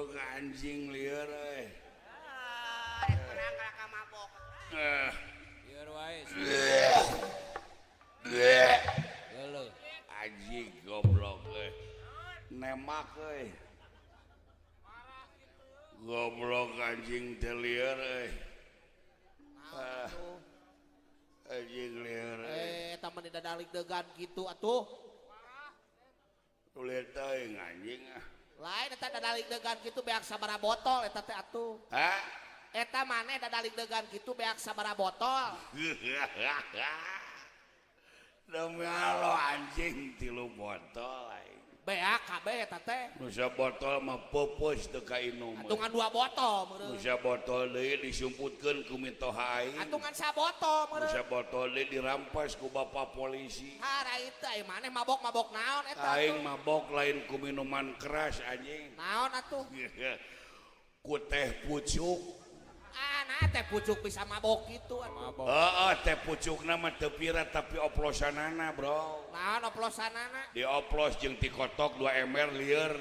Goblok anjing liar mabok. Liar wae. Heuh. Anjing goblok nemak goblok anjing teh liar anjing liar Eta mah didadalik degan gitu atuh. Lihat teuing anjing Lain eta dadalik degan gitu beak sabaraha botol eta teh atuh. hah Eta maneh dadalik degan gitu beak sabaraha botol. demi Allah anjing 3 botol Beak kabeh eta teh. nu botol mah pupus teu ka inum Atungan 2 botol meureun. nu botol deui disumputkeun ku mitoha aing Atungan 1 botol nu meureun. botol deui dirampas ku bapak polisi Hara itu aya maneh mabok-mabok naon eta aing atuh. mabok lain ku minuman keras anjing Naon atuh? ku teh pucuk Nah teh pucuk bisa mabok gitu atuh. Mabok. teh pucukna mah teu pira tapi oplosanana bro Naon oplosanana? dioplos jeung ti kotok 2 ember lieur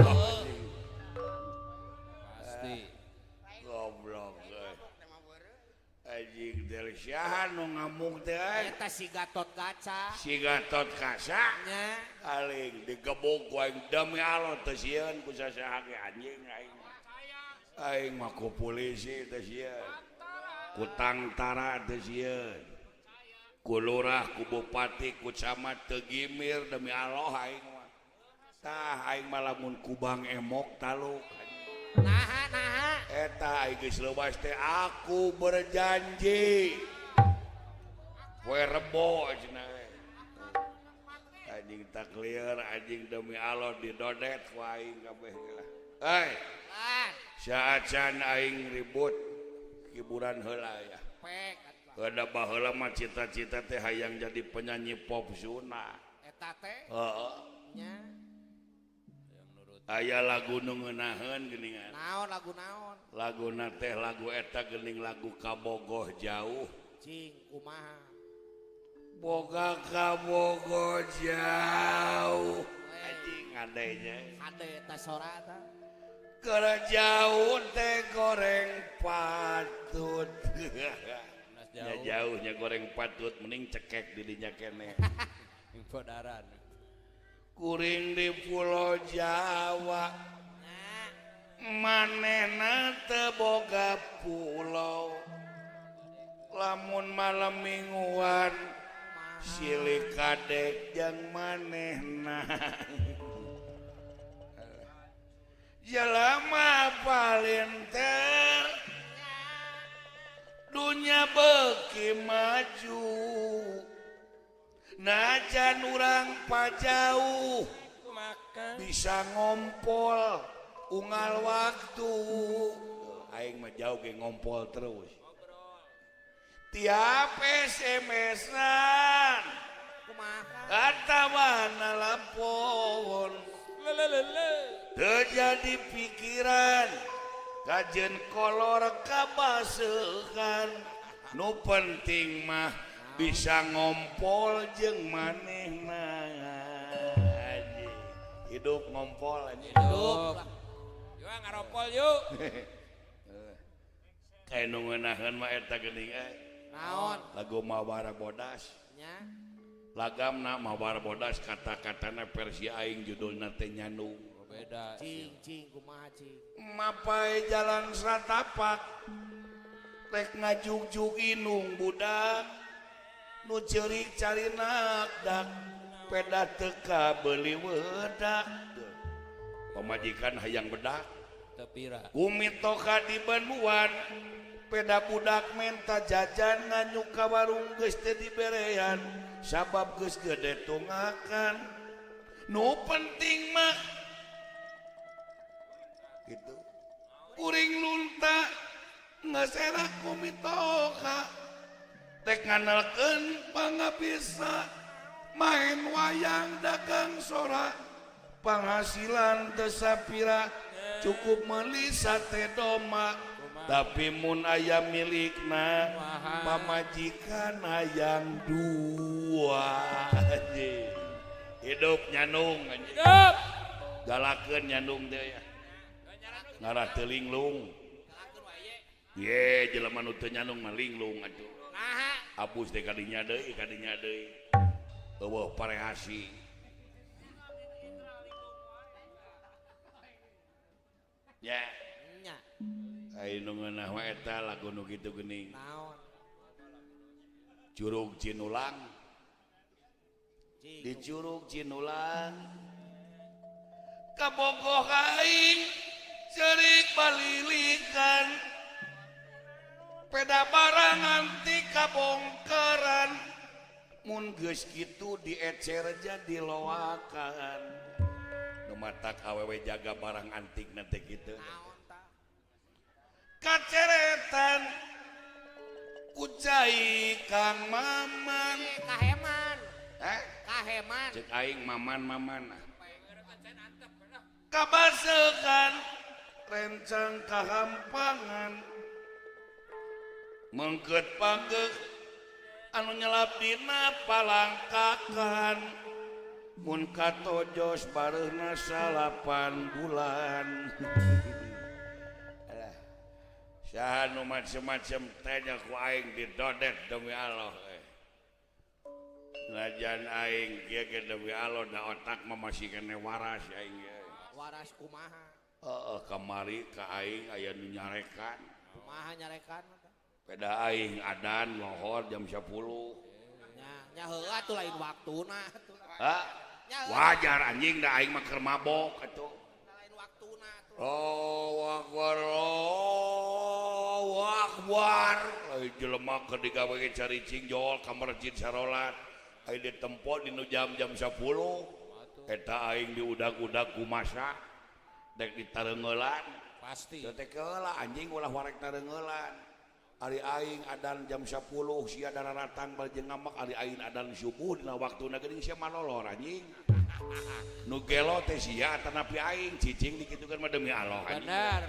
Pasti. goblok anjing dari syahan nu ngamuk teh Eta si Gatot Kaca. si Gatot Kaca Nya. aling digebuk ku aing demi Allah teu sieun ku sasaha ge anjing aing mah ku polisi teu sieun ku tangtara teu sieun ku lurah ku bupati ku camat teu gimir demi Allah aing mah tah aing mah lamun ku Bang Emok taluk Naha. eta aing geus leuwas teh aku berjanji poe Rebo cenah anjing tak clear anjing demi Allah didodet ku aing kabeh lah Lan. saacan aing ribut hiburan heula ya Pek. kada baheula mah cita-cita teh hayang jadi penyanyi pop Sunda Eta teh. heeh Nya. aya lagu nu ngeunaheun geuningan Naon lagu naon? laguna teh lagu eta geuning lagu kabogoh jauh Cing kumaha? boga kabogoh jauh anjing ngadenya Ade eta sora eta. Kera jauh teh goreng patut ya jauhnya goreng patut mending cekek dirinya kene Info daran. kuring di Pulau Jawa manehna teu boga pulau lamun malam mingguan silih kadek jeung manehna jelema palinter dunya beuki maju najan urang pajauh bisa ngompol unggal waktu aing mah jauh ge ngompol terus tiap SMS-an Kumaha? atawa nelpon terjadi pikiran kajen kolor kabaseukan nu penting mah bisa ngompol jeung manehna anjing hidup ngompol anjing Hidup. Yuk ngaropol yuk. kayak nu ngeunaheun mah eta geuning Naon? lagu Mawara Bodas Nya. lagamna Mawara Bodas kata-katana versi aing judulna teh nyandung Beda. Cing kumaha cing? mapai jalan satapak rek ngajug-jug inung budak nu ceurik carina dak peda teka beuli wedak pamajikan hayang bedak Tepira. kumito ka di Banduan peda budak menta jajan nganyuk ka warung geus teu diberean sabab geus gede tungakan nu penting mah gitu kuring lunta ngeserak kumitoka tek nganalkeun pangabisa main wayang dagang sora penghasilan teu sapira cukup meuli sate doma tapi mun aya milikna pamajikan hayang 2 hidup nyandung Hidup. galakeun nyandung teh ya ngarah teu linglung. Ye jelema nu teu nyanung mah linglung atuh. Nah, Abus teh kadinya deui. Eueuh pareasi. Ya. nya. Ai nu ngeunah wae eta lagu nu kitu geuning. Naon? Curug Cinulang. Di Curug Cinulang kabogoh aing cerik balilikan peda barang anti kabongkaran mun geus kitu diecer jadi loakan nu matak awewe jaga barang antik nanti kitu Naon ta? kaceretan kucai Kang Maman Kaheman. eh Kaheman. cek aing maman kabasekan rencang kahampangan mengket pageh anu nyelap dina palangkakan mun katojos bareuna 8 bulan alah saha nu macem-macem tanya ku aing didodet demi Allah lajan aing kieu ge demi Allah da otak mah masih kene waras aing ge Waras kumaha? kamari ka aing aya nu nyarekan Kumaha nyarekan? peda aing adan lohor jam 10 Nya heula atuh lain waktuna atuh. ha wajar anjing da aing mah keur mabok atuh Lain waktuna atuh. Allahu Akbar ai jelema keur digawe caricing jol kamar jin sarolat ai ditempo dinu jam-jam 10 eta aing diudag-udag ku masa dek ditareungelan Pasti. teh keula anjing ulah warek tareungelan ari aing adan jam 10 sia dararatang bal jeung ngamak ari aing adan subuh dina waktuna geuning sia malolor anjing nu gelo teh sia tanapi aing cicing dikitukeun mah demi Allah anjing Benar.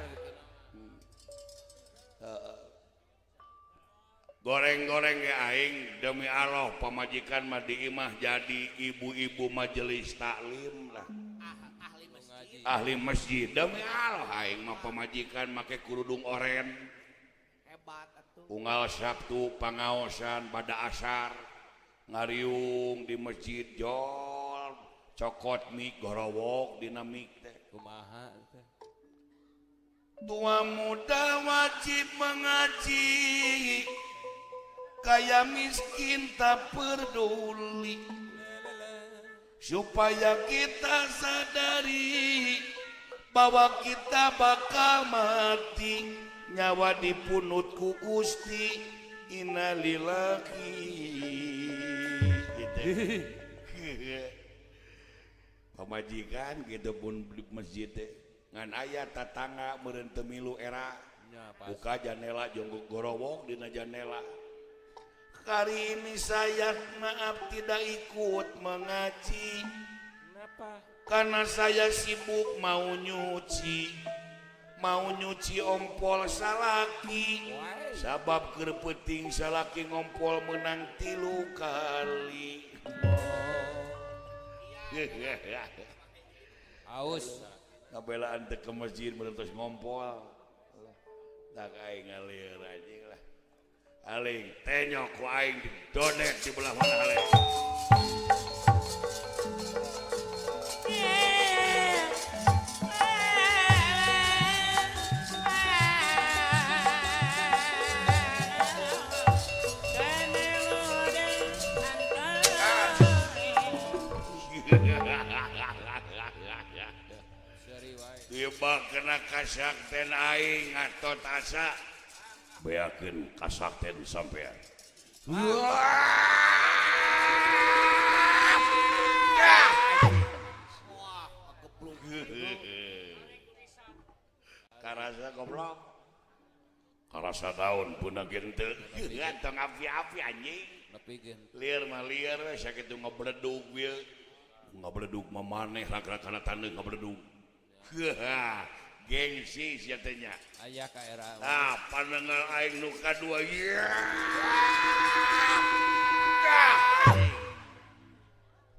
goreng-goreng ya aing demi Allah pamajikan mah di imah jadi ibu-ibu majelis taklim lah Ahli masjid. ahli masjid demi Allah aing mah pamajikan make kerudung oren Hebat atuh. unggal Sabtu pangaosan pada asar ngariung di masjid jol cokot mik gorowok dinamik teh Kumaha teh. tua muda wajib mengaji kaya miskin tak peduli supaya kita sadari bahwa kita bakal mati nyawa dipunut ku Gusti innalillahi gitu. Pamajikan gitu pun di masjid teh ngan aya tatangga meureun teu milu era Nya buka jendela jonggok gorowok dina jendela kali ini saya maaf tidak ikut mengaji Kenapa? karena saya sibuk mau nyuci ompol salaki sabab keur peuting salaki ngompol menang 3 kali Aus. ngabelaan teh ke masjid merentos ngompol tak aing ngalir anjing lah aling tenyok ku aing didodet di belah mana aling tiba kena kasakten aing ngatot asa beakeun kasakten sampean Wah, keplung. karasa goblok karasa daun puna genteu tong api-api anjing Nepikeun. liar mah liar we sakitu ngabledug ieu ngabledug mah maneh rak-rakana tandeuh ngabledug gengsi sia teh nya Aya ka era. ah pandengar aing nu kadua ya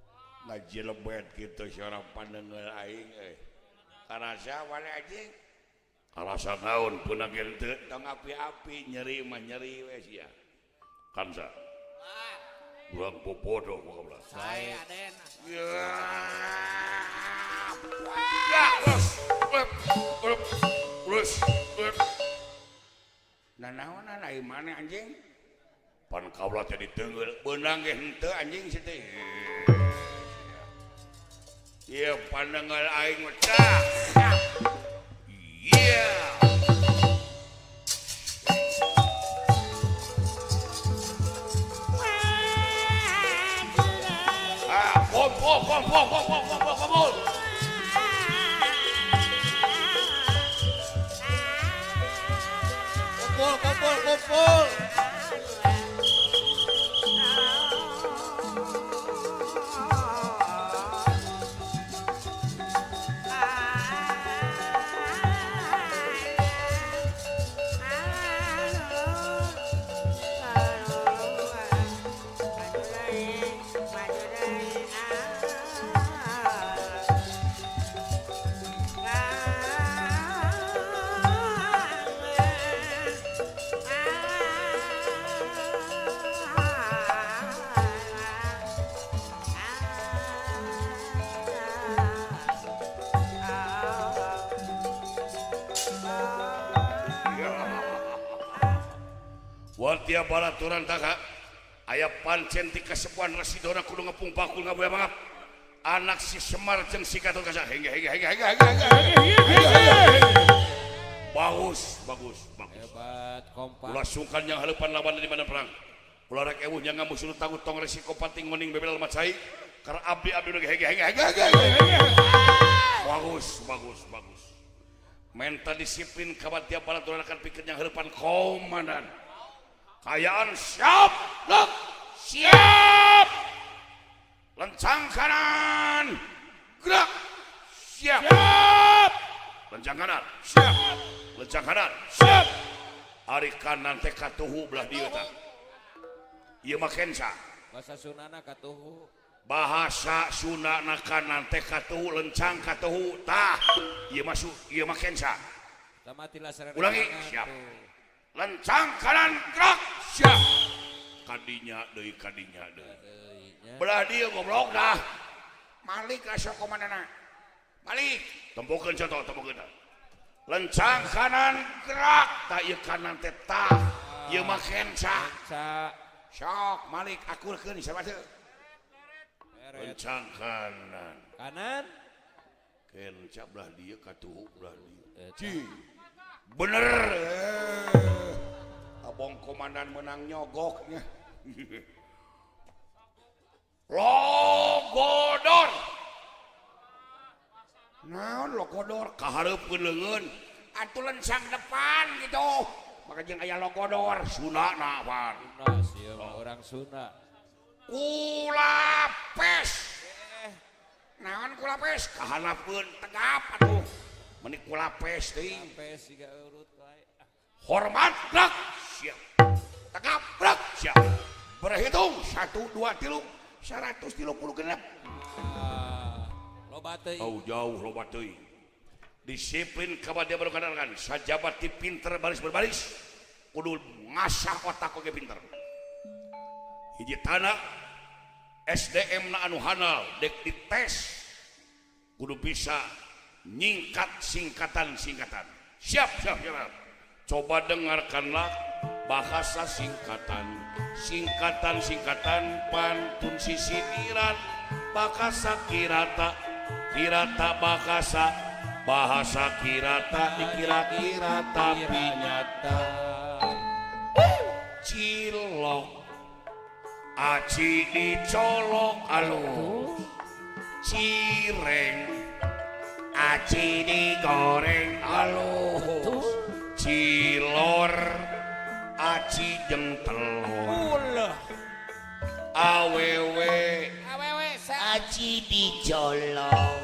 ngajilebet kitu seorang pandengar aing karasa wale anjing alasan naon puna ge teu tong api-api nyeri mah nyeri we sia kansa urang popodo pokokna Saya Aden. ya terus nah naon ai mana anjing pan kaula teh diteungeul beunang ge henteu anjing si teh ieu pandengal aing mah iya Kompol. Kumpul. Wartia balaturan taka aya pancen ti kasepuan Rasidona kudu ngepung pakul ngaboya mangap anak si Semar jeung si Gatot Kaca henge bagus Hebat, kompak. ulah sungkan yang haleupan lawan di mana perang ulah rek ewuh nya ngamusuh tanggut tong resiko pating ngoning bebel macai karena abdi henge bagus menta disiplin kabat tiap balaturan akan pikir yang haleupan komandan kayaan siap lencang kanan gerak siap lencang kanan siap ari kanan teh katuhu belah dieu tah ieu mah kensa Bahasa Sunana katuhu. bahasa Sunana kanan teh katuhu lencang katuhu tah ieu mah kensa Sama tilasaran. ulangi siap lencang kanan gerak siap kadinya deui belah dieu goblok dah Malik asa komandanna Malik tempukeun contoh lencang kanan gerak tah ieu kanan teh tah ieu mah kenca sok Malik akurkeun sama teu lencang kanan kenca belah dieu katuhu belah dieu bener abong komandan menang nyogoknya logodor naon logodor kahareupeun leungeun atuh lencang depan gitu maka jeung aya logodor Sunana pan orang Sunda kulapes naon kulapes kahanapkeun tegap atuh menik kulapes teuing hormat gerak siap tegap gerak siap berhitung 1 2 3 130 genep loba teuing jauh loba teuing disiplin kabadia baru kadang sajabat ti pinter baris berbaris kudu ngasah otak oge pinter hiji tanah SDM na anu handal dek dites kudu bisa nyingkat singkatan siap coba dengarkanlah bahasa singkatan pantun sisiniran bahasa kirata bahasa kirata dikira-kira tapi nyata cilok aci dicolok alus cireng aci digoreng alus cilor aci jeung telur awewe aci dicolok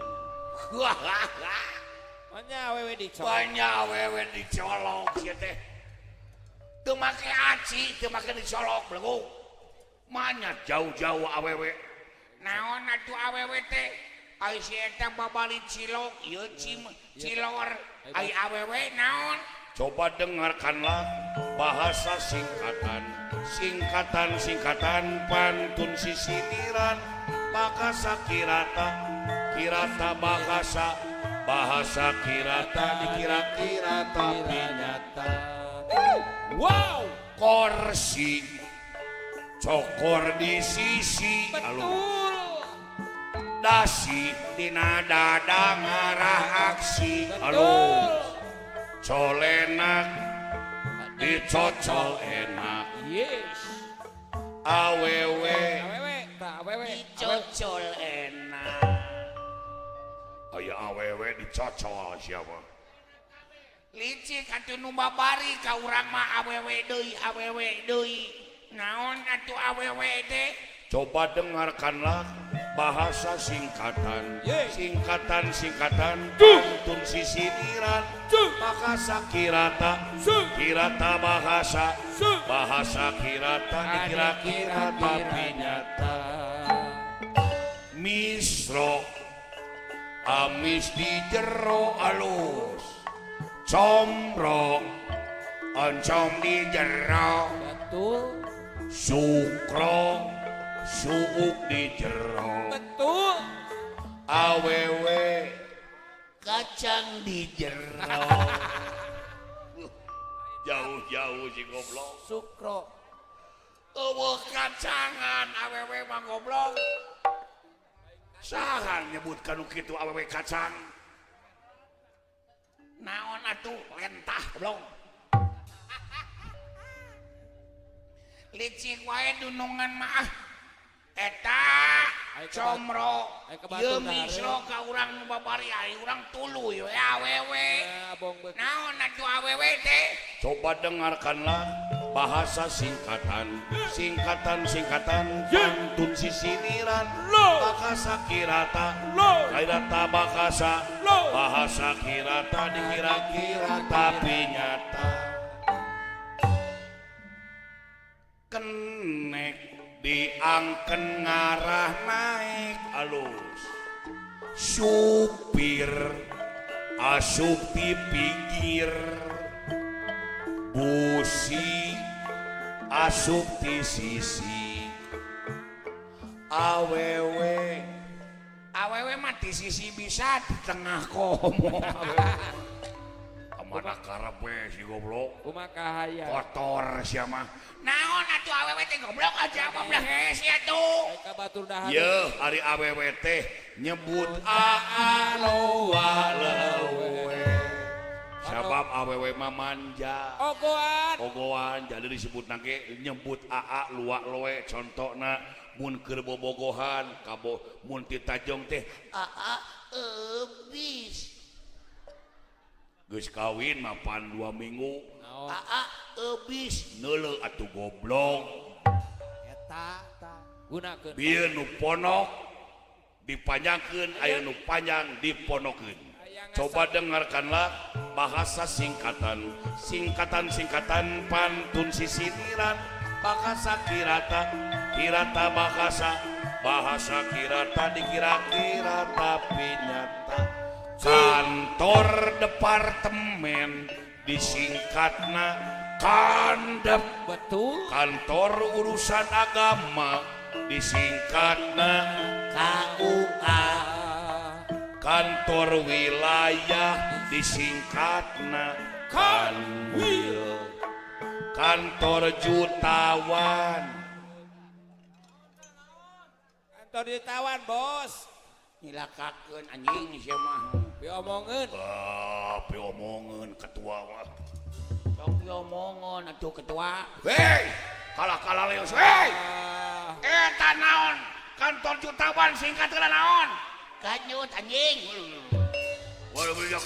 banyak awewe dicolok sia teh teu make aci teu make dicolok belegu manya jauh-jauh awewe naon atuh awewe teh ai si eta babali cilok ieu cilor ai awewe naon coba dengarkanlah bahasa singkatan pantun sisiniran bahasa kirata bahasa kirata dikira-kira tapi nyata. Wow, Korsi cokor di sisi betul. dasi dina dada ngarah aksi Betul. colenak dicocol enak Yes. awewe Awewe. dicocol enak aya awewe dicocol siapa licik atuh nu babari ka urang mah awewe deui naon atuh awewe teh coba dengarkanlah bahasa singkatan pantun sisiniran bahasa kirata bahasa kirata dikira-kira tapi nyata misro amis di jero alus comro oncom di jero Betul. sukro suuk di jero Betul. awewe kacang di jero jauh-jauh si goblok Sukro. eueuh kacangan awewe mah goblok sahan nyebutkan kitu awewe kacang naon atuh lentah goblok licik wae dunungan mah eta comro ieu misro ka urang nu babari ai urang tuluy we awewe naon atuh awewe teh coba dengarkanlah bahasa singkatan pantun sisiniran bahasa kirata bahasa kirata dikira-kira tapi nyata kenek diangken ngarah naik alus supir asup di pinggir busi asup di sisi awewe mah di sisi bisa di tengah komo mana karep we si goblok Kumakahaya. kotor sia mah naon atuh awewe teh goblok aja apa belah hese atuh Eka batur dahar. ye ari awewe teh nyebut aa loa lewe sabab awewe mah manja ogoan jadi disebut nage nyebut aa luak loe contohna mun keur bobogohan kabo mun ti tajong teh bis geus kawin mapan 2 minggu bis neuleuh atuh goblok eta Gunakeun. bieu nu ponok dipanjangkeun aya nu panjang diponokeun. Coba dengarkanlah bahasa singkatan pantun sisiniran bahasa kirata bahasa kirata dikira-kira tapi nyata kantor departemen disingkatna kandep Betul. kantor urusan agama disingkatna KUA kantor wilayah disingkatna Kanwil kantor jutawan Kantor ditawan, Bos. nyilakakeun anjing sia mah Diomongeun. Piomongan ketua mah sok diomongon atuh ketua hei kalah leus hei eta naon kantor jutawan singkatna naon kanyut anjing waduh bedak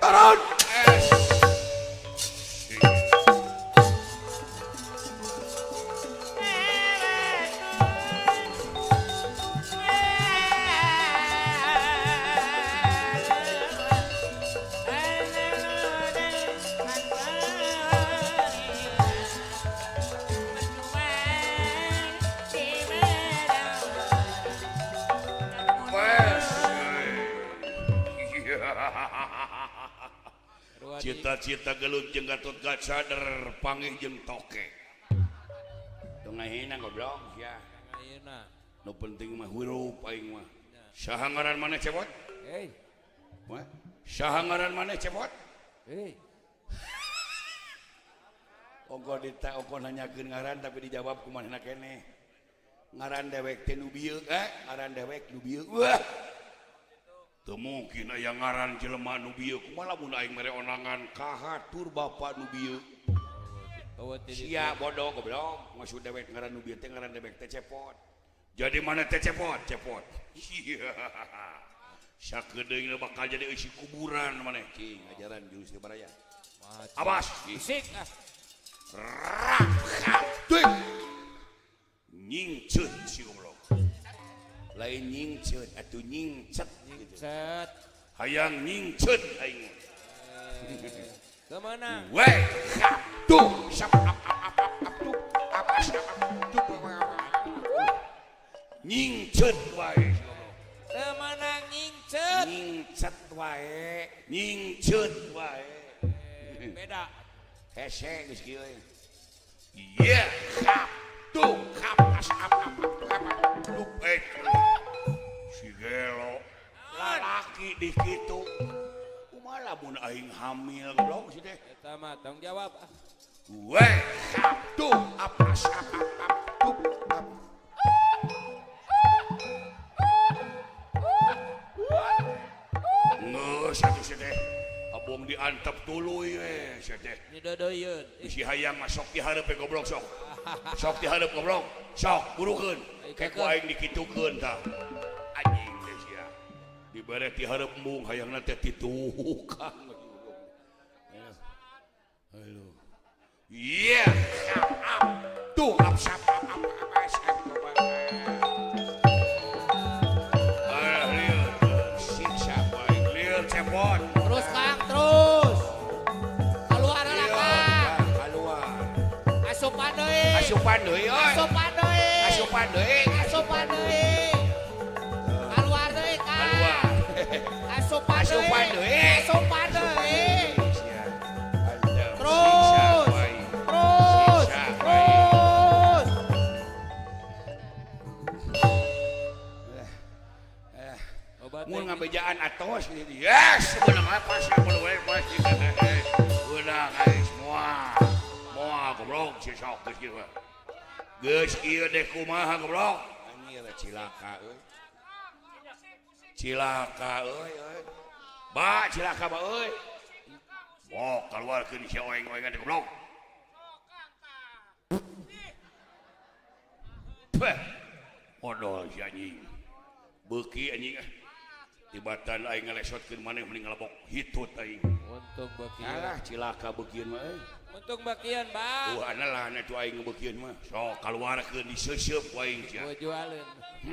turun. Cita-cita gelut jeung Gatot Kacader panggih jeung toke. Tengah hina goblok ya. Ayeuna. Nu penting mah hurup aing mah. Saha ngaran maneh cepot? Hei. Wah. Saha ngaran maneh cepot? Hei. Ongko nanyakeun ngaran tapi dijawab ku manehna keneh. Ngaran dewek teh nu bieu, ngaran dewek nu bieu. Wah. Teu mungkin aya ngaran jelema nu bieu kumaha mun aing mere onangan kahatur bapa nu bieu. Sia bodoh goblok, maksud dewek ngaran nu bieu teh ngaran dewek teh cepot. Jadi mana teh cepot? Cepot. Sakedeung bakal jadi isi kuburan maneh cing ajaran jurus Baraya. Awas, Sik. Tuh. Nyingceut si goblok. Lain nyingceut atuh nyingcet gitu. Set. Hayang nyingceut aing. Kemana? Weh, tuh, sap nyingceut wae. Kemana nyingceut? Nyingcet wae, nyingceut wae. Beda. Hese geus kieu. Iya, tuh, kapas apa. Si gelo lalaki di kitu kumaha mun aing hamil goblok si teh Eta mah tanggung jawab. weh tuh apa tuh ngeus atuh si teh abong diantep tuluy we si teh Nyidodoyeun. si hayang masuk di hareup goblok sok di hareup goblok sok burukeun kayak ku aing dikitukeun tah anjing teh sia dibere ti hareup embung hayangna teh titukang halo iya tuh apsap siksa baik lieur cepot Terus Kang, terus. Keluar lah Kang. keluar Asupan deui. asupan deui oi Asupan deui. asupan deui Asupan deui. Keluar deui Kang. keluar Asupan deui. asupan deui Asupan deui. terus Terus. Terus. Terus. Obat mun ngabejaan atos gitu yes beunang apa sih boleh pasti beunang guys moal goblok si sok geus kieu mah geus ieu deh kumaha goblok anjir cilaka euy ba cilaka ba euy oh keluarkeun si oeng-oengan goblok Beh, modal si anjing beuki anjing tibatan aing ngalesotkeun maneh mending ngalebok hitut aing Untung bakian. alah cilaka beukian mah Untung bakian, Bang. analah na tu aing beukian mah sok kaluarkeun diseuseup ku aing sia Gua jualin.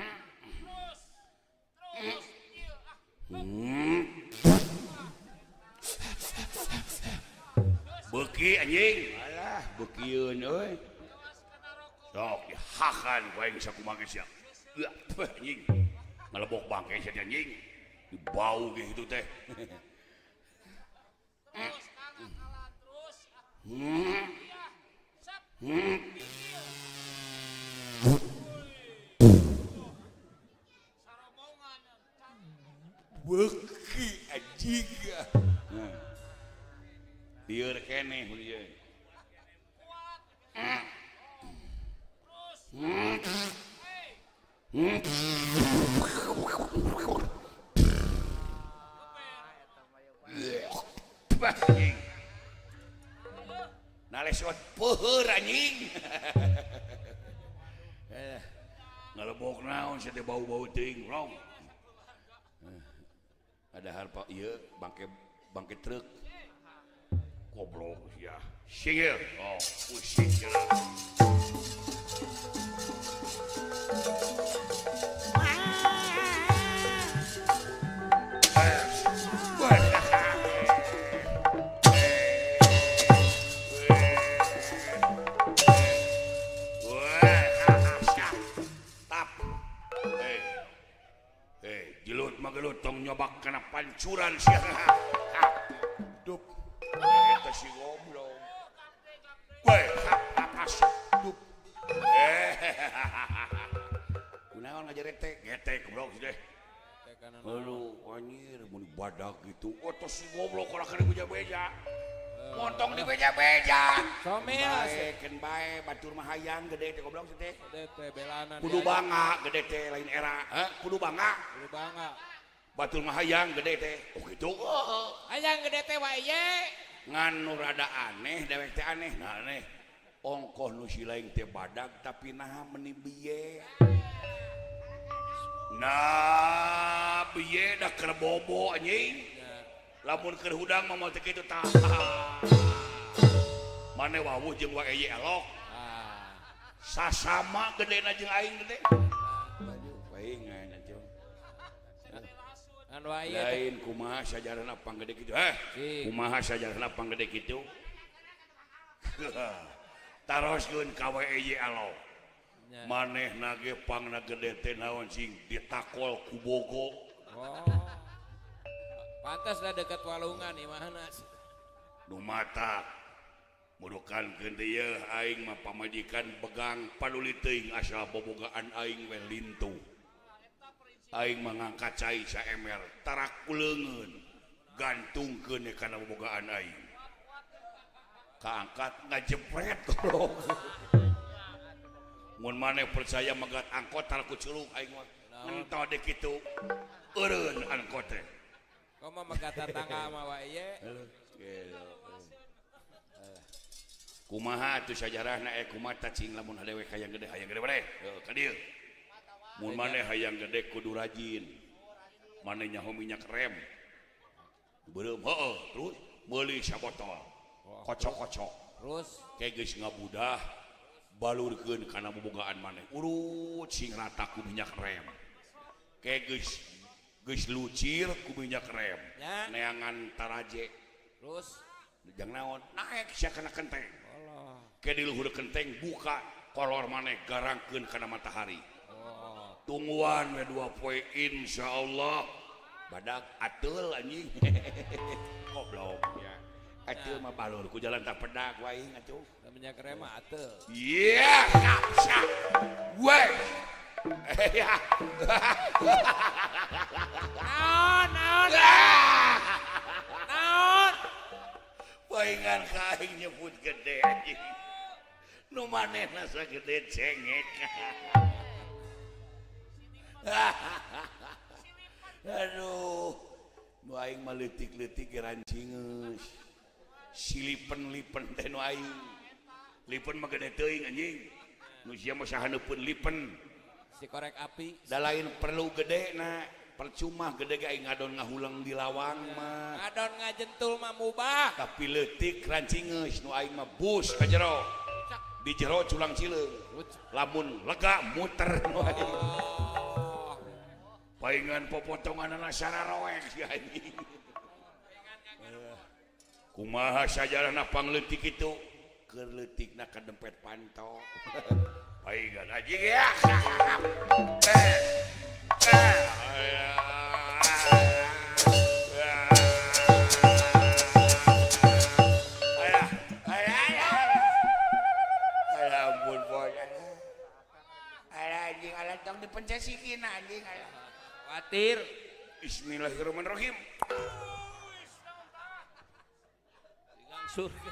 beuki anjing alah beukieun euy sok dihakan ku aing sakumaha sia anjing ngalebok bangke sia anjing bau gitu teh beuki anjing lieur keneh lieur anjing nalesot peuheur anjing ngalebok naon sia bau-bau teuing rong ada harpa ieu bangke bangkit truk goblok ya singil oh pusing tong nyobak kena pancuran siang dup eta si goblok weh pas dup kunaon ngajarete getek goblok deh aduh anjir mun badak gitu otos si goblok ora kana beja-beja montong di beja-beja someas ken bae batur mah hayang gede teh goblok teh gede teh belanan kudu bangga gede teh lain era kudu bangga batur mah hayang gede teh oh gitu hayang gede teh wae ngan nu rada aneh dewek teh aneh nah aneh ongkoh nu si lain teh badag tapi naha meni biye nah biye dah keur bobo anjing lamun keur hudang mah moal teh kitu tah mane wawuh jeung wae elok sasama gedena jeung aing gede bae ngan anjing lain kumaha sajarana panggede kitu kumaha sajarana panggede kitu taroskeun ka WEY alo maneh nage pangna gede teh naon sing ditakol ku bogo pantas da dekat walungan imahna nu mata mudukankeun dieu aing mah pamajikan begang paduli teuing asal bobogaan aing we lintu aing mangangkat cai saemer tarak kuleungeun gantungkeun kana bobogaan aing kaangkat ngajepret goblok mun maneh percaya magat angkot tarak ku culuk aing mah ento de kitu eureun angkot teh komo magata tangga mah wae kumaha atuh sajarahna kumaha cacing lamun hadewe hayang gede bare ka dieu mun maneh hayang gede kudu rajin maneh nyaho minyak rem beureum heueuh terus meuli sabotol kocok-kocok terus ke geus ngabudah balurkeun kana bobogaan maneh urut sing rata ku minyak rem ke geus lucir ku minyak rem neangan taraje terus jang naon naek sia kana kenteng ke di luhur kenteng buka kolor maneh garangkeun kana matahari tungguan we 2 poe insyaallah badak atul anjing goblok ya atul mah balur ku jalan tak pedak wae atuh minyak rem atul iya kapsa we ya naon paingan kaing nyebut gede anjing nu manehna sagede cengek aduh nu aing mah leutik-leutik rancingeus silipen-lipen teh nu aing lipen mah gede teuing anjing nu sia mah sahaneupeun lipen si korek api da lain perlu gedena percuma gede ge aing ngadon ngahulang di lawang mah ngadon ngajentul mah mubah tapi leutik rancingeus nu aing mah bus ka jero di jero culang cileung lamun lega muter nu aing paingan popotongan anak sararoek si anjing kumaha sajarana pangleutik itu keur leutikna ka dempet pantok paingan anjing ya ampun boy anjing ala tong dipencet sikina anjing khawatir bismillahirrahmanirrahim surga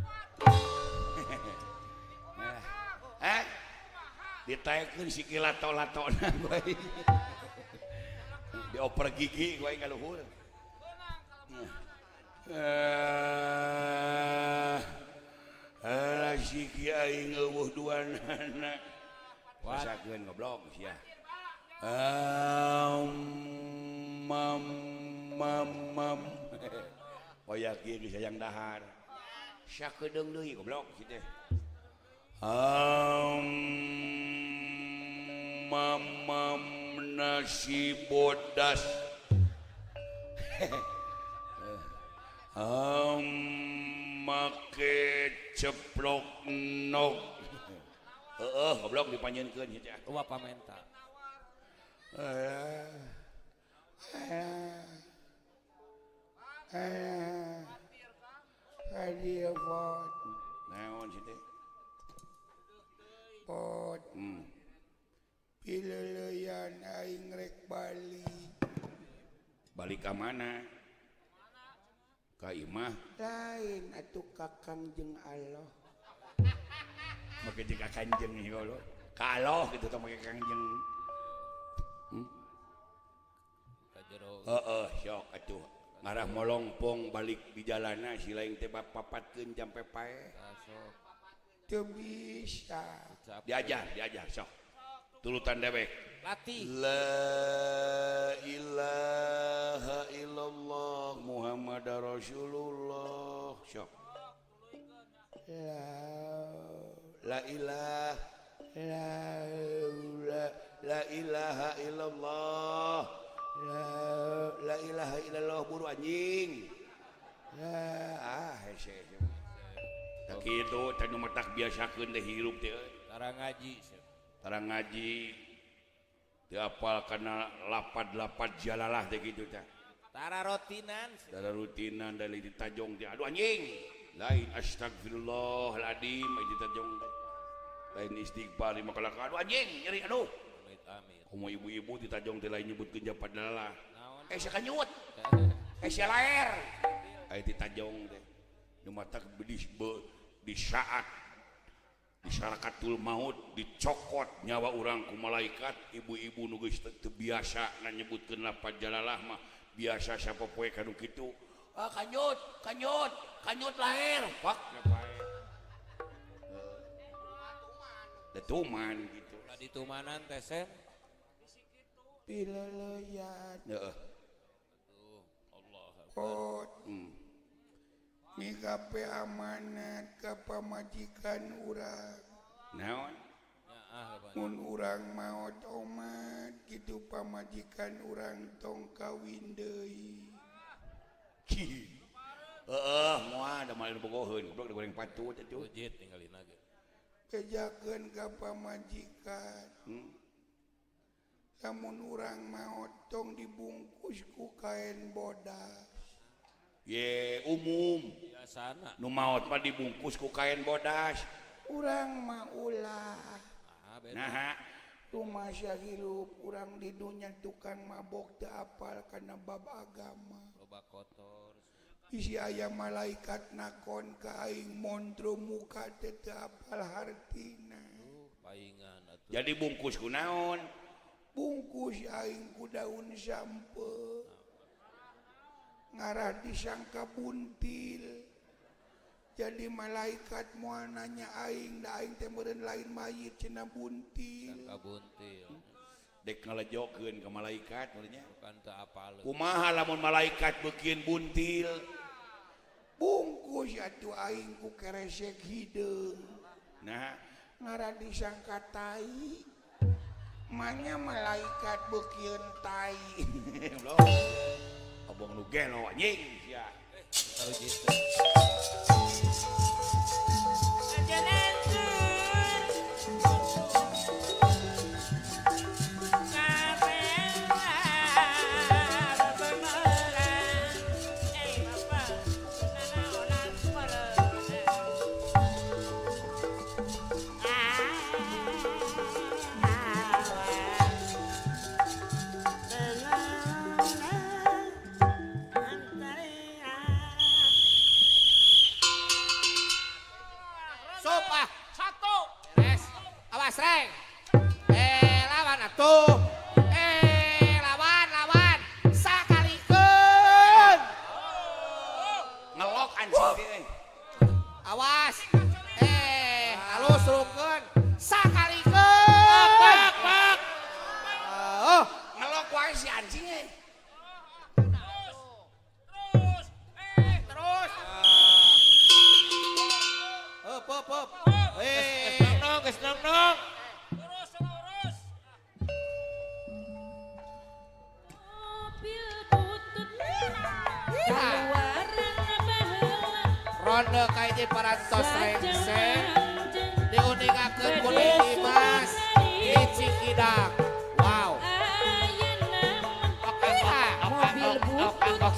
ditaekeun si kilato-latona bae dioper gigi bae ngaluhur si kiai ngeuweuh duanana wasakeun goblok sia mam Koyak ieu sayang dahar. Sakedeung deui goblok kitu. Mamam nasi bodas. Make ceplok nok. Goblok dipanjenkeun kitu ya. Uwa pamenta. Hadiah pot. Naon sih teh? Pot. Pileleyan aing rek balik. Balik ka mana? Ka imah. Lain atuh kakang jeung Allah. Make jeung ka kanjeng ieu lo. Ka Allah gitu tah make kanjeng. Ka jero. Syok atuh. Ngarah molongpong balik di jalana si lain teh papatkeun jampe pae. Sok. Teu bisa. Diajar sok. Tulutan dewek. Latih. La ilaha illallah Muhammadar Rasulullah. Syok. La ilaha illallah. La ilaha illallah buru anjing. Hese. Tak kitu tanu matak biasakeun teh hirup teh. Tara ngaji. Teu apal kana lapad-lapad jalalah teh kitu teh. Tara rutinan dari ditajong teh. Aduh anjing. Lain astagfirullahaladzim ditajong teh. Lain istighfar lima kali. Aduh anjing nyeri aduh. Komo ibu-ibu ditajong teh lain nyebutkeun japat dalalah. Sia kanyut. Sia laer. Aya ditajong teh. Nu matak di saat disyarakatul maut dicokot nyawa urang ku malaikat. Ibu-ibu nu geus teu biasa nyebutkeun lafaz jalalah mah biasa sapopoe kanu kitu. Kanyut laer. Pak nyapae. Datuman gitu. Ditumanan teh sen. Pileleyan. Heeh. Allah. Pot. Mikape amanat ka pamajikan urang. Naon? Mun urang maot omat kitu pamajikan urang tong kawin deui. Moal da mal bogoheun goblok digoreng patut atuh. Ujit tinggalin lagi. Kejakeun ka pamajikan. Lamun urang maot tong dibungkus ku kain bodas. Ye umum. Biasana. Nu maot mah dibungkus ku kain bodas. Urang mah ulah. Nah, Rumah hirup urang di dunia tukang mabok teu apal kana bab agama. Loba kotor. Isi aya malaikat nakon ka aing montro muka teu apal hartina. Paingan atuh. jadi bungkus ku naon? Bungkus aing ku daun sampe. Ngarah disangka buntil. Jadi malaikat moal nanya aing da aing teh meureun lain mayit cenah buntil. Sangka buntil. Dek ngalejokeun ka malaikat mulanya. Bukan teu apal. Kumaha lamun malaikat beukeun buntil? Bungkus atuh aing ku keresek hideung. Nah, Ngarah disangka tai. Manya malaikat beukeun tai. abang nu gelo anjing sia. Kalau gitu. Lawan sakalikeun. Ngelok anjing teh. Awas. Halus rukeun. Sakalikeun. Pak. Ngelok wae si anjing. ronde kaiji parantos rengseng diuningakeun ku Dimas di Cikidang. Wow. Mobil butut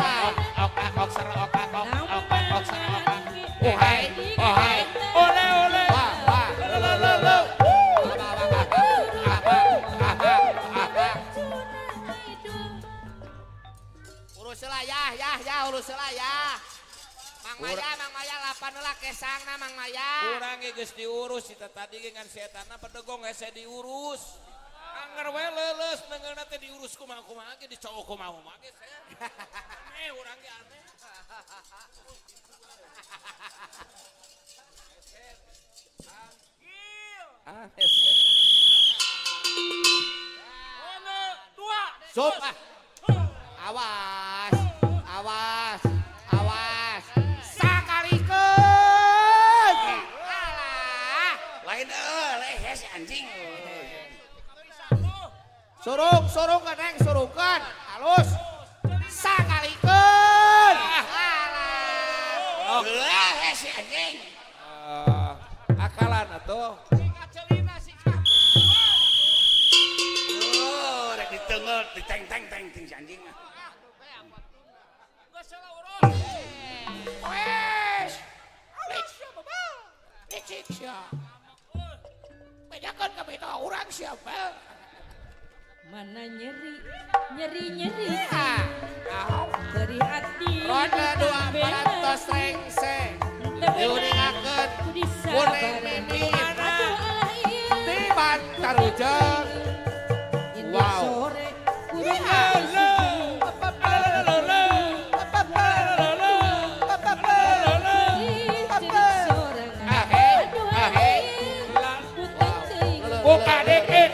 Ole. Wah. Urus lah ya, urus lah ya. Mang Maya lapan lah kesangna Mang Maya. Kurang geus diurus eta tadi dengan setanna pedegong hese diurus. Anger we leuleus nengeuna teh diurus kumaha ge dicowok kumaha ge saya. Urang ge aneh. Sup. Awas. Sakalikeun. Alah. Lain hese anjing. Surung Neng, surungkeun. Halus. Sakalikeun. Alah. Hese anjing. Akalan atuh. Rek ditenget, diteng anjing. Wes. Licik siapa? Bedakan kami tahu orang siapa? mana nyeri Dari hati ronde 2 parantos rengseng diuningakeun kuning mimit di Bantarujeng. Wow. Buka dikit.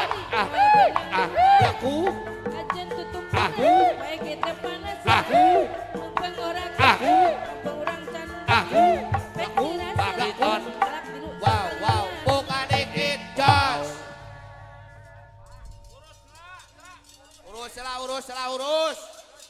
Aku. Ajan tutup aku. Baik kita panas. Aku. Orang can. Aku. Bakon. Wow. Buka dikit. Jos. Urus.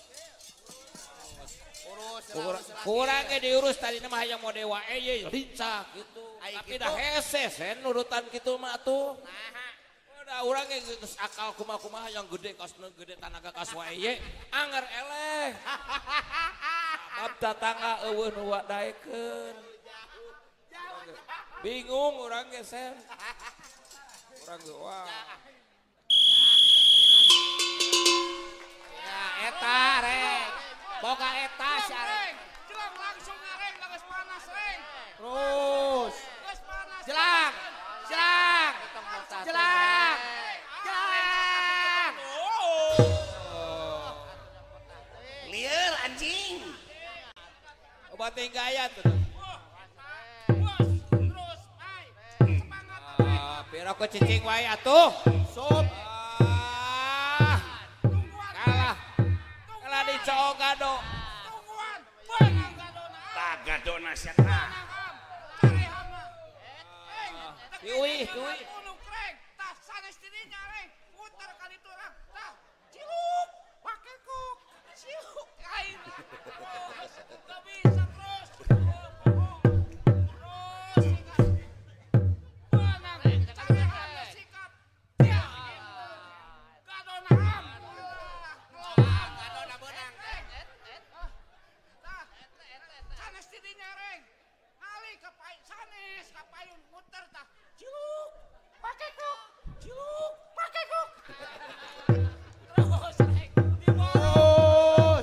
Kurangnya diurus tadi mah yang mau dewa lincah gitu. Tapi dah hese sen urutan gitu mah tuh. Udah urangnya geus akal kumaha yang gede kosna gede tanaga kas wae anger eleh. Bab tatangga eueuh nu wadaekeun. Bingung urang ge sen. Urang ge wah. Ya eta rek. Boga eta sareng. Jelang langsung ngareng geus panas reng. Terus. Geus panas. Jelang. Lieur anjing. Obat gaya tuh. Bos, terus ai. Semangat. Pira ko cicing wae atuh. Sup. Kalah dicok gado. Tungguan. Benang gadona. Tak gadona siapa? Cari hama. Tiwi. Gunung kreng. Tah sanes tidinya reng. Putar ka ditu urang. Tah. Ciluk. Pake kuk. Ciluk. Lain. Terus. Gak bisa terus. Terus. Benang. Cari hama sikat. Ya. Gadona ham. Gadona benang. Tah. Sanes tidinya reng. Ngali ke sanes ka payun muter tah. Ciluk. Pake kuk. Ciluk. Pake kuk. Terus reng. Di bawah.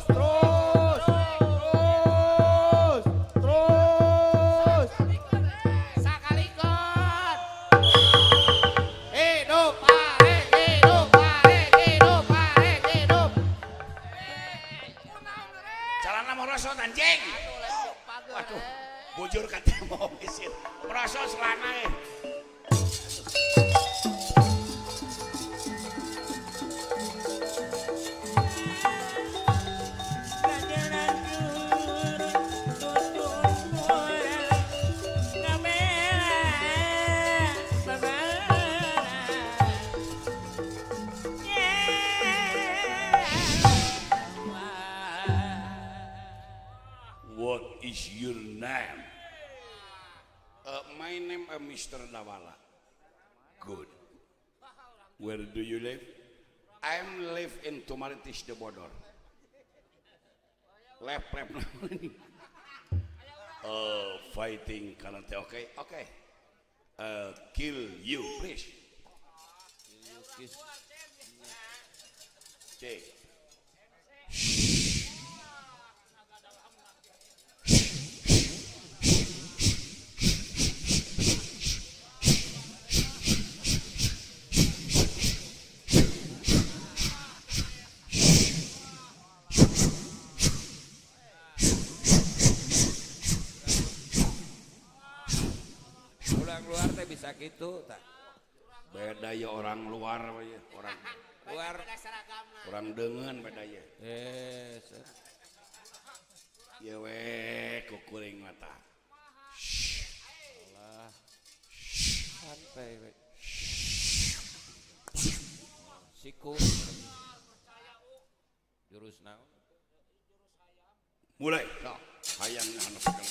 Terus. Sakalikeun. Hidup arek, hidup. Kunaon reng. Calana merosot anjing. Waduh, bujur katanya mau ngisin. Merosot selana What is your name? My name is Mr. Dawala. Good. Where do you live? I live in Tumaritis de Bodor. Left. Fighting karate. Okay. Kill you, please. Cek. Luar teh bisa gitu tak? Beda ya orang luar ya, orang Luar orang dengan beda ya. Ya we kukuring mata. Allah. Santai we. Siku. Jurus naon? Mulai. Sok, hayang anu pegang.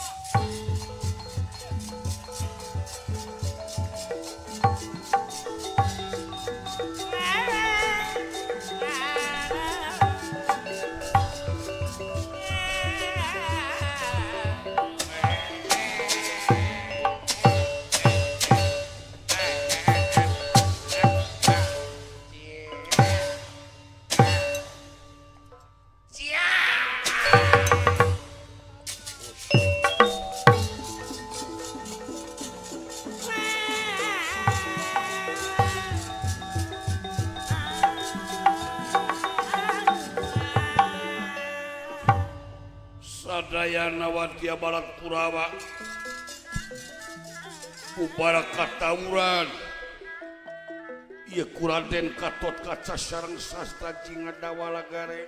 Sadayana Wadya Barat Kurawa Upara katawuran Ieu Kuraden Katot Kaca sareng sastra Cingadawala Gareng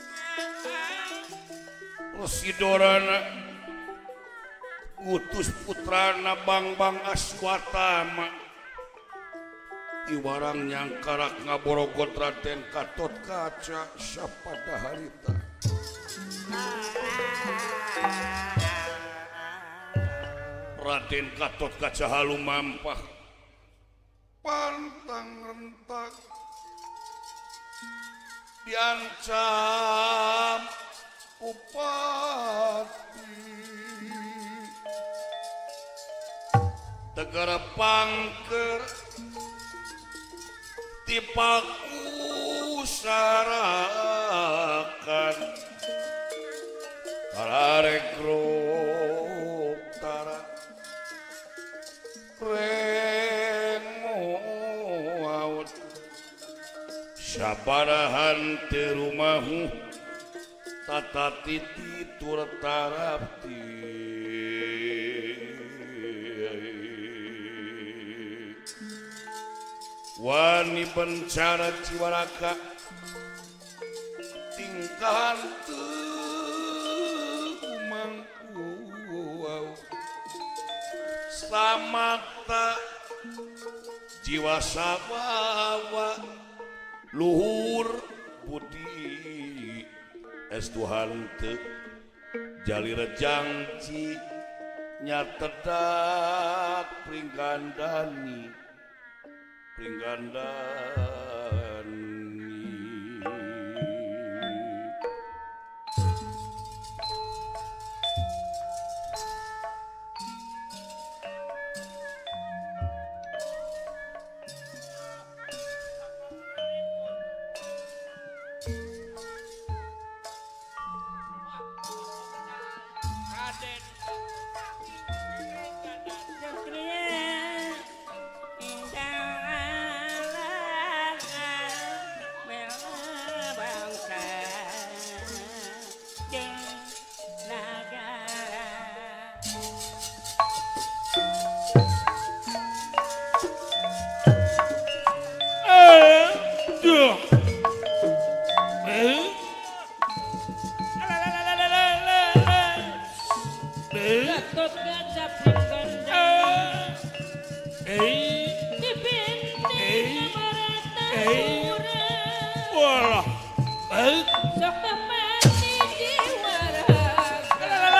Rosidorana utus putrana Bang Aswatama Iwarang nyangkarak ngaborogot Raden Katot Kaca sapada harita Raden Katot Kaca halumampah pantang rentak diancam upati Tegara Pangker tipaku sarakan Tararekruk tara rengoaut sabarahan terumahu tata titi turtarapti wani bencara Ciwaraka tingkahan Samakta jiwa sabawa luhur budi estuhan teu jalira jangci nyatedak pringgandani Walah.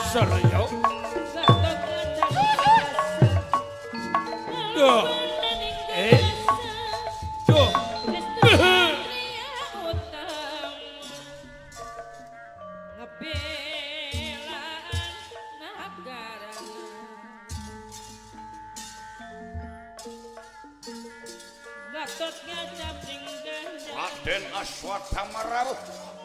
Sarayo. Duh. Duh. Raden Aswatama rawuh.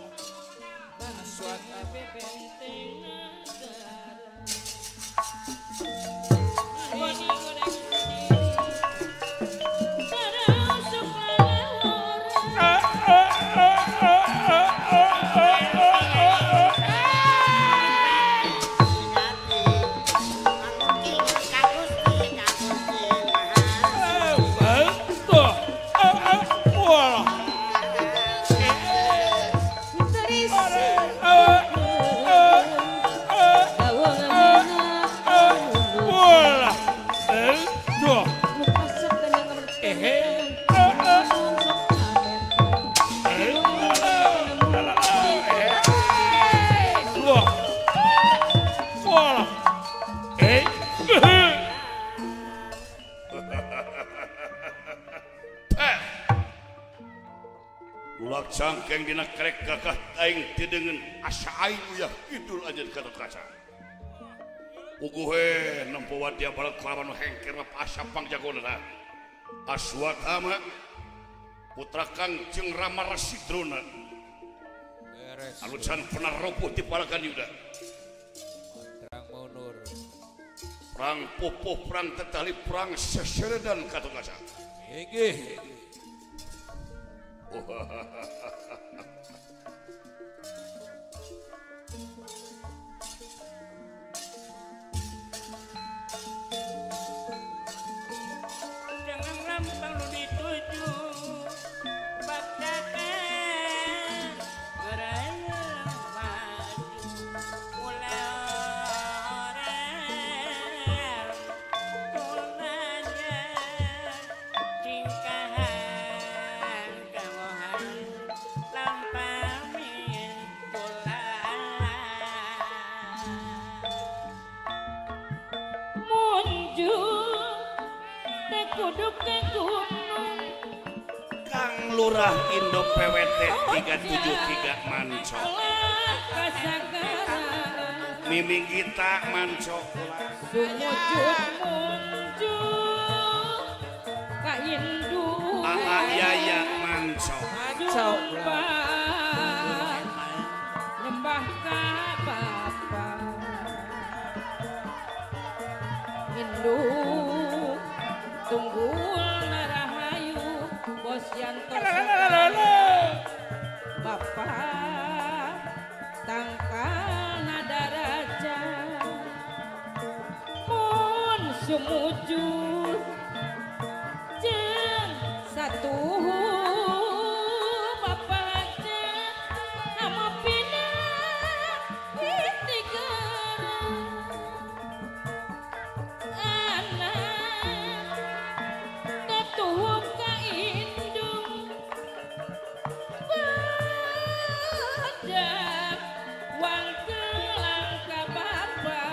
Ulak cangkeng dina krek kakak aing tidengen asa aing uyah idul aja di Gatot Kaca. Uguhe nempo wadia balat kelawan hengker asa pangjagona. Aswatama putra Kangjeng Rama Rasidrona. Alucan pernah roboh di palagan Yuda. Terang mundur. Perang popoh, perang tetali, perang seseredan Gatot Kaca. Inggih. Jangan rampang lu dituju bakakan beraya maju mulai orang tunanya cingkahan kawahan lampamin Munjuk teh kudu ke gunung Kang Lurah Indo PWT 373 Manco. kasagara Mimi Gita Manco. sumujud munjuk ka indu Aa Yaya Manco. nyembah ka bapa indu tunggul narahayu bos yanto bapa tangkal nadaraja mun sumujud jeung satu bapaca ama pina titigara anak tetuhuk ka indung badak wangkelang ka bapa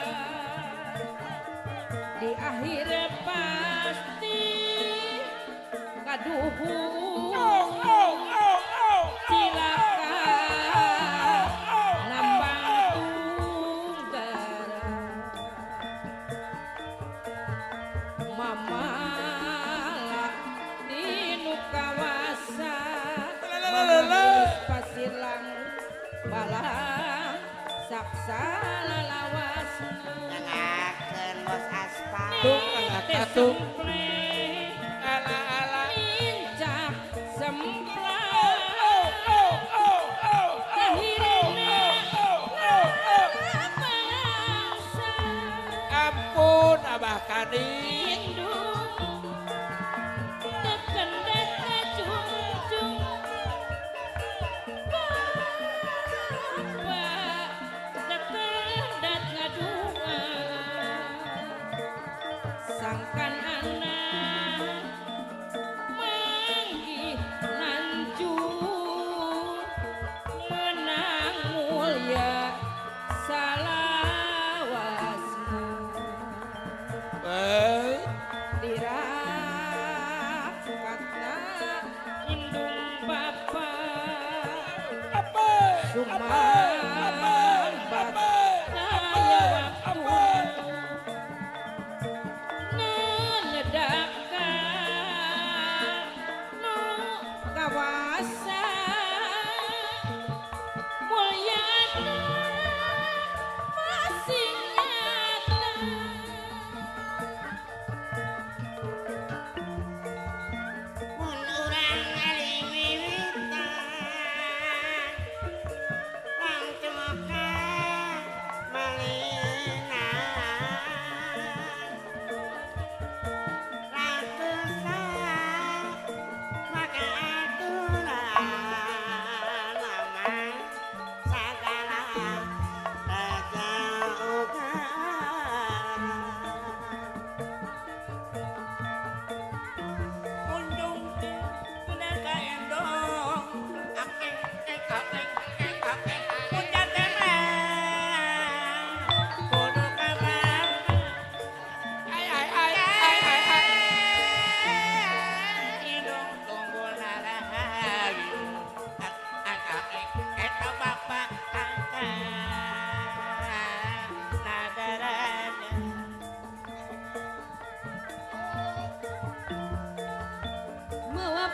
di akhir pasti kaduhung cilaka nambang tunggara mamalah dinu kawasa mengurus pasilang balang saksa lalawasna Dengarkan bos aspal Katung. ala-ala incak Ampun Abah Kadi. Sangkan anak manggih lanjut menang mulia salah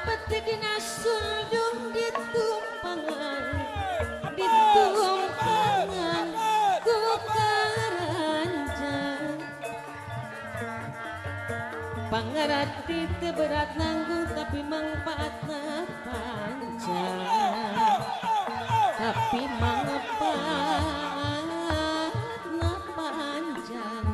peti dina sundung ditumpangan ku karanjang pangarati teu berat nanggung tapi mangpaatna panjang tapi mangpaatna panjang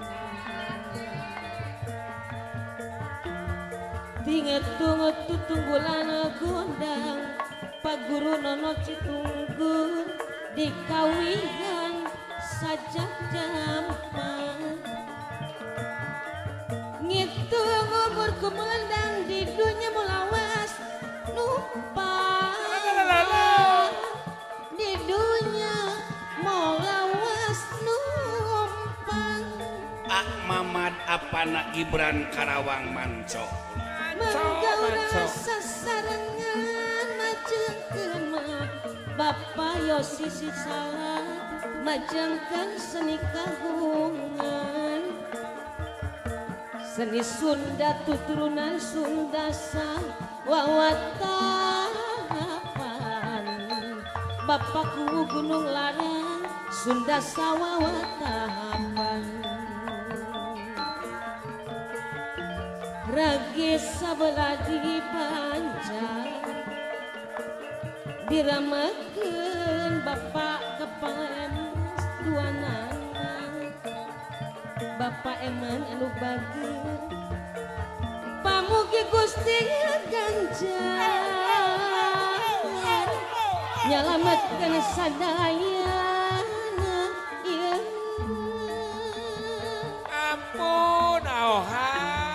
tinget-tunget tutunggulana gondang paguru nono citunggul dikawihan sajak jampang ngitung umur kumendang di dunia mulawas numpang di dunia mulawas numpang Mamad apana Gibran Karawang Manco manggaura sasarengan majengkeun Bapak Yosi Sisala majengkeun seni kagungan seni Sunda tuturunan Sunda wawatapan Bapakku Gunung Larang Sunda sawawatapan ragi sabelah dipanjang diramakeun Bapak Kepala Emas dua nanang Bapak Eman anu bager pamugi Gusti ganjar nyalametkeun sadayana ieu ampun auha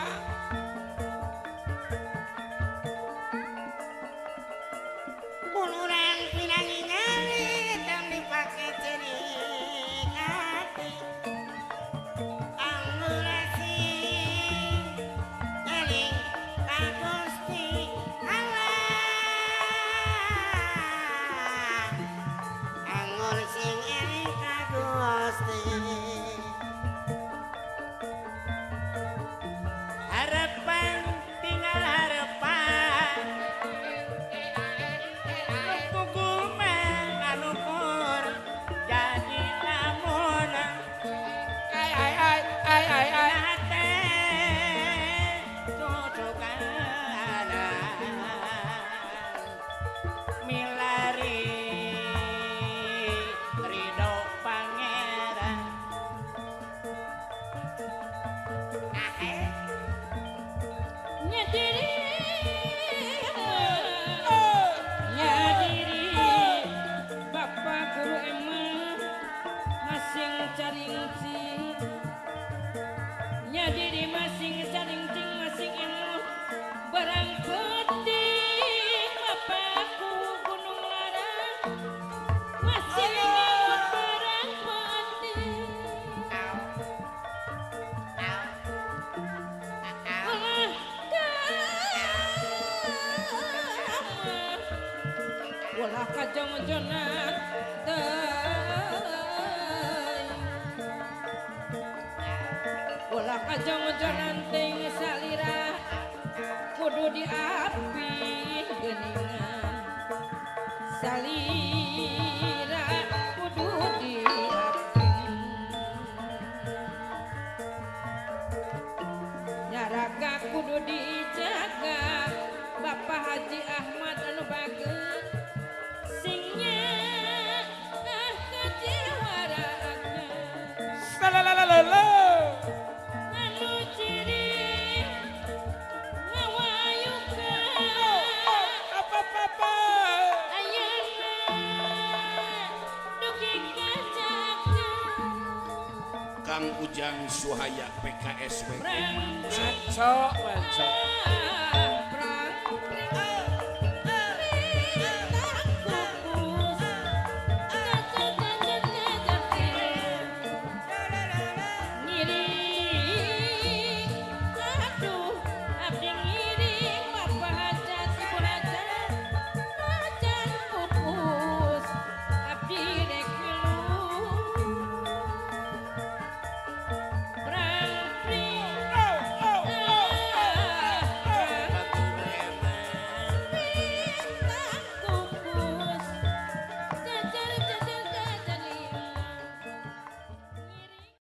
Urang pinangingali tang dipake cening hati angurasi eling ka Gusti Allah angur sing eling ka Gusti harapan tinggal harapan ulah kajong-jongan ulah kajong-jongan ting salira kudu diapi geuningan salira kudu diapi nyaraga kudu dijaga Bapak Haji Ahmad anu bageus singnya kejiwaraga lalalala anu ciri ngawayukeun apa ayeuna dugi kacakeun Kang Ujang Suhaya PKSW Manco